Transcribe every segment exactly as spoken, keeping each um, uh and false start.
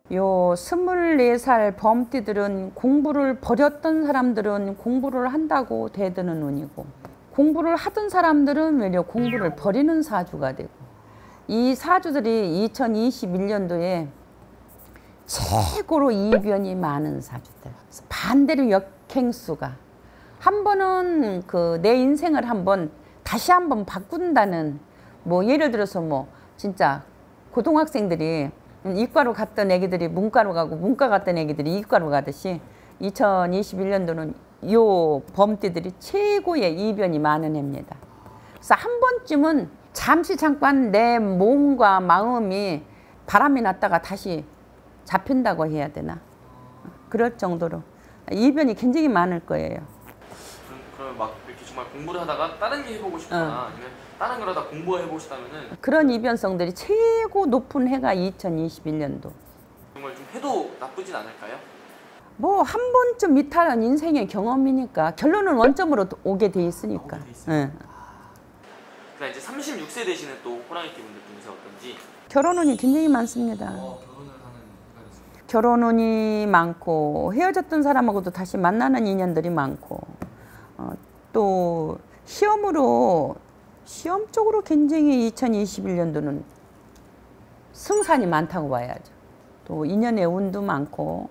요 스물네 살 범띠들은 공부를 버렸던 사람들은 공부를 한다고 대드는 운이고, 공부를 하던 사람들은 외려 공부를 버리는 사주가 되고, 이 사주들이 이천이십일 년도에 최고로 이변이 많은 사주들. 반대로 역행수가 한 번은 그 내 인생을 한번 다시 한번 바꾼다는, 뭐 예를 들어서 뭐 진짜 고등학생들이 이과로 갔던 애기들이 문과로 가고 문과 갔던 애기들이 이과로 가듯이 이천이십일 년도는 요 범띠들이 최고의 이변이 많은 해입니다. 그래서 한 번쯤은 잠시 잠깐 내 몸과 마음이 바람이 났다가 다시 잡힌다고 해야 되나? 그럴 정도로 이변이 굉장히 많을 거예요. 그럼 막 이렇게 정말 공부를 하다가 다른 게 해보고 싶거나 어. 아니면 다른 걸 하다 공부해보고 싶다면은 그런 이변성들이 최고 높은 해가 이천이십일 년도. 정말 좀 해도 나쁘진 않을까요? 뭐 한 번쯤 이탈한 인생의 경험이니까 결론은 원점으로 오게 돼 있으니까. 오게 돼 있어요. 네. 그다음 이제 삼십육 세 되시는 또 호랑이띠 분들 중에서 어떤지. 결혼운이 굉장히 많습니다. 어, 결혼을 하는 결혼운이 많고 헤어졌던 사람하고도 다시 만나는 인연들이 많고, 어, 또 시험으로 시험 쪽으로 굉장히 이천이십일 년도는 승산이 많다고 봐야죠. 또 인연의 운도 많고,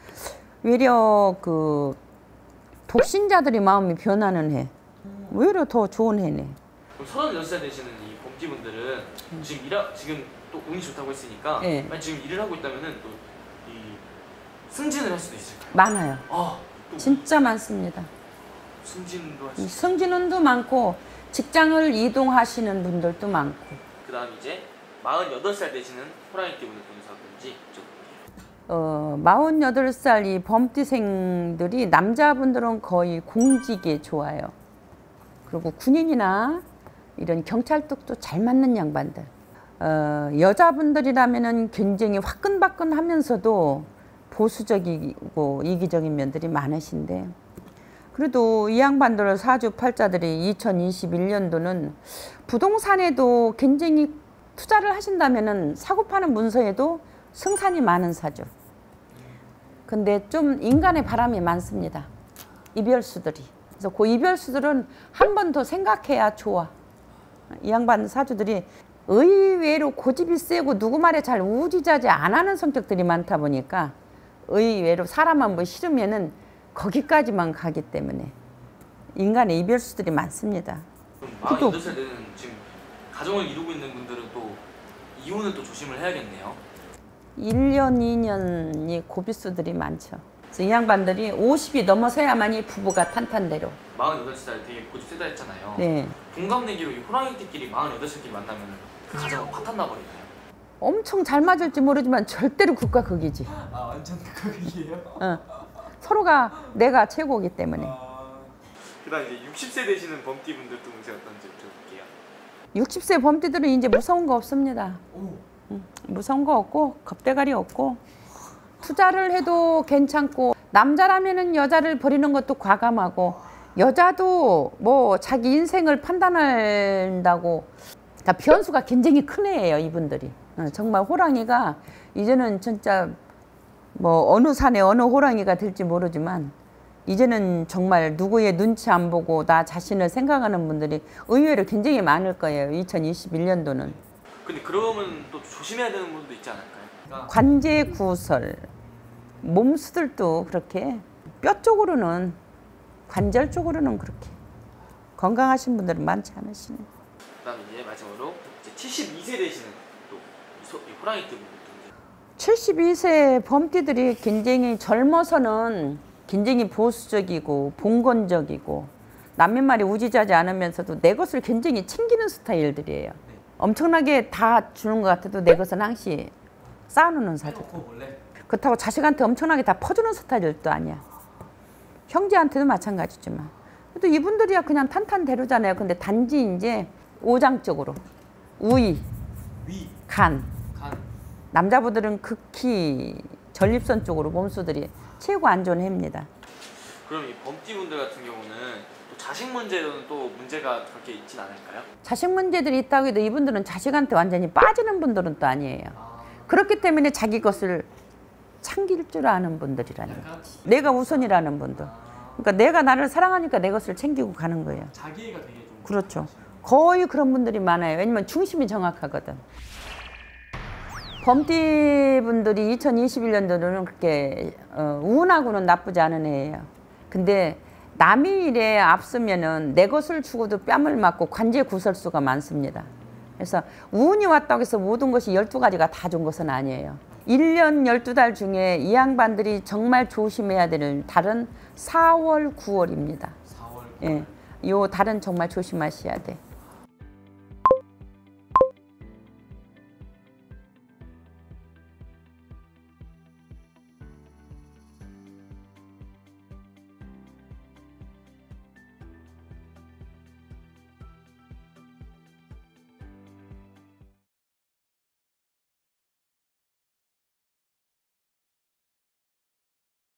외려 그 독신자들이 마음이 변하는 해. 오히려 더 좋은 해네. 서른여섯 살 되시는 이 범띠분들은 음. 지금 일하, 지금 또 운이 좋다고 했으니까 네. 만약 지금 일을 하고 있다면은 또 이 승진을 할 수도 있을까요? 많아요. 아, 진짜 많습니다. 승진도 할 수 있어요. 승진운도 많고 직장을 이동하시는 분들도 많고. 그다음 이제 마흔여덟 살 되시는 호랑이띠 분들 중에서 어떤지 여쭤볼게요. 어, 마흔여덟 살 이 범띠생들이 남자분들은 거의 공직에 좋아요. 그리고 군인이나 이런 경찰 쪽도 잘 맞는 양반들. 어, 여자분들이라면은 굉장히 화끈화끈하면서도 보수적이고 이기적인 면들이 많으신데, 그래도 이 양반들 사주팔자들이 이천이십일 년도는 부동산에도 굉장히 투자를 하신다면은 사고 파는 문서에도 승산이 많은 사주. 근데 좀 인간의 바람이 많습니다. 이별수들이. 그래서 그 이별수들은 한 번 더 생각해야 좋아. 이 양반 사주들이 의외로 고집이 세고 누구 말에 잘 우지자지 안 하는 성격들이 많다 보니까 의외로 사람 한 번 싫으면은 거기까지만 가기 때문에 인간의 이별수들이 많습니다. 그럼 마흔여덟 살 되는 지금 가정을 이루고 있는 분들은 또 이혼은 또 조심을 해야겠네요. 일 년, 이 년이 고비수들이 많죠. 그래서 이 양반들이 오십이 넘어서야만이 부부가 탄탄대로. 마흔여덟 살 되게 고집 세다 했잖아요. 네. 동갑내기로 이 호랑이띠끼리 마흔여덟 살끼리 만나면 그 가정은 파탄 나버리나요? 엄청 잘 맞을지 모르지만 절대로 극과 극이지. 아, 완전 극과 극이에요? 어. 서로가 내가 최고이기 때문에. 아... 그다음 이제 육십 세 되시는 범띠 분들도 운세 어떤지 여쭤볼게요. 육십 세 범띠들은 이제 무서운 거 없습니다. 오. 응. 무서운 거 없고 겁대가리 없고, 투자를 해도 괜찮고, 남자라면은 여자를 버리는 것도 과감하고, 여자도 뭐 자기 인생을 판단한다고, 그러니까 변수가 굉장히 큰 애예요, 이분들이. 어, 정말 호랑이가 이제는 진짜 뭐 어느 산에 어느 호랑이가 될지 모르지만 이제는 정말 누구의 눈치 안 보고 나 자신을 생각하는 분들이 의외로 굉장히 많을 거예요, 이천이십일 년도는. 근데 그러면 또 조심해야 되는 부분도 있지 않을까요? 그러니까 관제 구설, 몸수들도 그렇게 뼈 쪽으로는, 관절 쪽으로는 그렇게 건강하신 분들은 많지 않으시네. 그다음 이제 마지막으로 이제 칠십이 세 되시는 또 이 호랑이띠 분들. 칠십이 세 범띠들이 굉장히 젊어서는 굉장히 보수적이고 봉건적이고 남의 말이 우지자지 않으면서도 내 것을 굉장히 챙기는 스타일들이에요. 네. 엄청나게 다 주는 것 같아도 내 것은 항시 쌓아놓는 사주. 그렇다고 자식한테 엄청나게 다 퍼주는 스타일도 아니야. 형제한테도 마찬가지지만. 또 이분들이야 그냥 탄탄대로잖아요. 근데 단지 이제 오장적으로 우위, 위, 간. 간. 남자분들은 극히 전립선 쪽으로 몸수들이 최고 안 좋은 해입니다. 그럼 이 범띠분들 같은 경우는 또 자식 문제로는 또 문제가 그렇게 있진 않을까요? 자식 문제들이 있다고 해도 이분들은 자식한테 완전히 빠지는 분들은 또 아니에요. 아... 그렇기 때문에 자기 것을 챙길 줄 아는 분들이라는 거지. 내가 우선이라는 분들. 그러니까 내가 나를 사랑하니까 내 것을 챙기고 가는 거예요. 자기애가 되게 좀 그렇죠. 거의 그런 분들이 많아요. 왜냐면 중심이 정확하거든. 범띠 분들이 이천이십일 년도는 그렇게 어, 운하고는 나쁘지 않은 해예요. 근데 남의 일에 앞서면은 내 것을 주고도 뺨을 맞고 관제 구설수가 많습니다. 그래서 운이 왔다고 해서 모든 것이 열두 가지가 다 좋은 것은 아니에요. 일 년 열두 달 중에 이 양반들이 정말 조심해야 되는 달은 사월, 구월입니다. 사월, 구월. 예, 요 달은 정말 조심하셔야 돼.